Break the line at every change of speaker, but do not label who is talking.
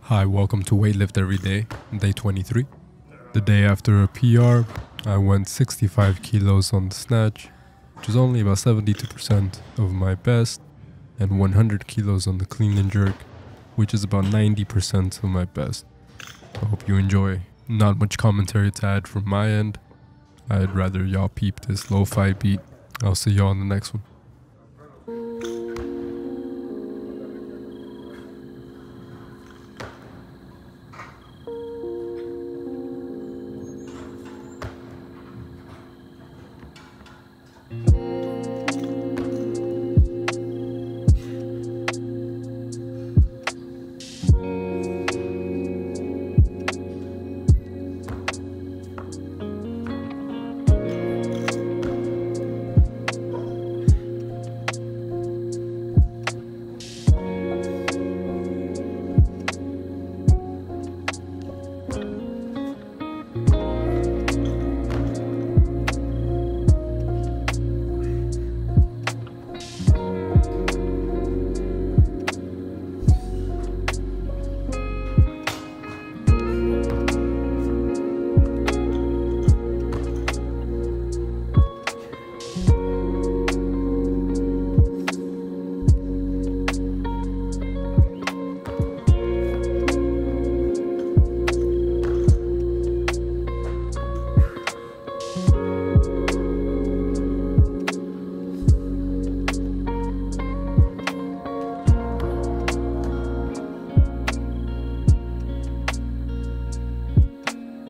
Hi, welcome to Weightlift Everyday, day 23. The day after a PR, I went 65 kilos on the snatch, which is only about 72% of my best, and 100 kilos on the clean and jerk, which is about 90% of my best. I hope you enjoy. Not much commentary to add from my end. I'd rather y'all peep this lo-fi beat. I'll see y'all on the next one.